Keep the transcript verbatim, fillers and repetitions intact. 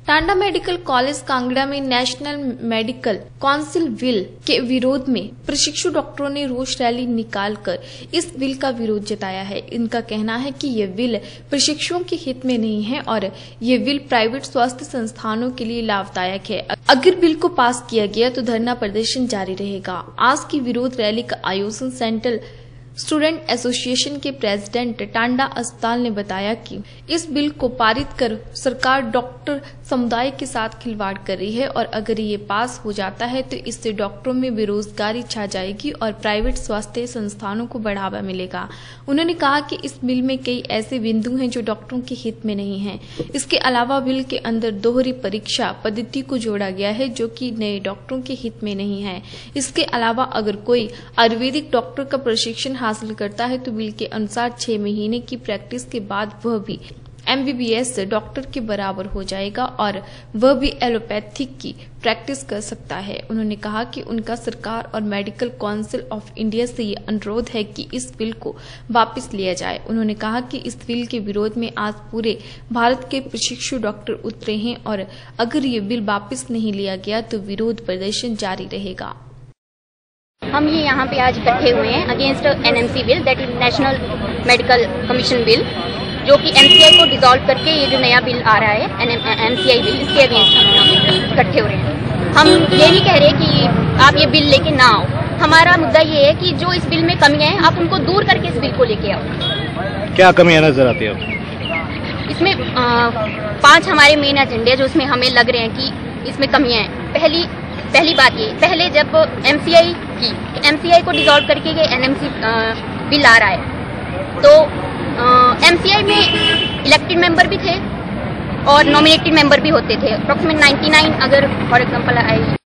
Tanda medical college Kangra में national medical council bill के विरोध में प्रशिक्षु डॉक्टरों ने रोष रैली निकालकर इस बिल का विरोध जताया है। इनका कहना है कि ये बिल प्रशिक्षुओं के हित में नहीं है और ये बिल प्राइवेट स्वास्थ्य संस्थानों के लिए लाभदायक है। अगर बिल को पास किया गया तो धरना प्रदर्शन जारी रहेगा। आज की विरोध रैली का आयोजन सेंट्रल स्टूडेंट एसोसिएशन के प्रेसिडेंट टांडा अस्पताल ने बताया कि इस बिल को पारित कर सरकार डॉक्टर समुदाय के साथ खिलवाड़ कर रही है और अगर ये पास हो जाता है तो इससे डॉक्टरों में बेरोजगारी छा जाएगी और प्राइवेट स्वास्थ्य संस्थानों को बढ़ावा मिलेगा। उन्होंने कहा कि इस बिल में कई ऐसे बिंदु हैं जो डॉक्टरों के हित में नहीं है। इसके अलावा बिल के अंदर दोहरी परीक्षा पद्धति को जोड़ा गया है जो कि नए डॉक्टरों के हित में नहीं है। इसके अलावा अगर कोई आयुर्वेदिक डॉक्टर का प्रशिक्षण हासिल करता है तो बिल के अनुसार छह महीने की प्रैक्टिस के बाद वह भी एमबीबीएस डॉक्टर के बराबर हो जाएगा और वह भी एलोपैथिक की प्रैक्टिस कर सकता है। उन्होंने कहा कि उनका सरकार और मेडिकल काउंसिल ऑफ इंडिया से ये अनुरोध है कि इस बिल को वापस लिया जाए। उन्होंने कहा कि इस बिल के विरोध में आज पूरे भारत के प्रशिक्षु डॉक्टर उतरे हैं और अगर ये बिल वापस नहीं लिया गया तो विरोध प्रदर्शन जारी रहेगा। हम ये यहाँ पे आज इकट्ठे हुए हैं against NMC bill, that is national medical commission bill, जो कि एमसीआई को डिसॉल्व करके ये जो नया बिल आ रहा है एमसीआई बिल, इसके अगेंस्ट हम यहाँ पे इकट्ठे हो रहे हैं। हम ये नहीं कह रहे कि आप ये बिल लेके ना आओ। हमारा मुद्दा ये है कि जो इस बिल में कमियां हैं आप उनको दूर करके इस बिल को लेके आओ। क्या कमियां नजर आती है इसमें? आ, पांच हमारे मेन एजेंडे जो इसमें हमें लग रहे हैं कि इसमें कमियां हैं। पहली पहली बात ये, पहले जब एमसीआई की एमसीआई को डिसॉल्व करके ये एनएमसी बिल आ रहा है तो एमसीआई में इलेक्टेड मेंबर भी थे और नॉमिनेटेड मेंबर भी होते थे। अप्रोक्सीमेट नाइन्टी नाइन अगर फॉर एग्जांपल आई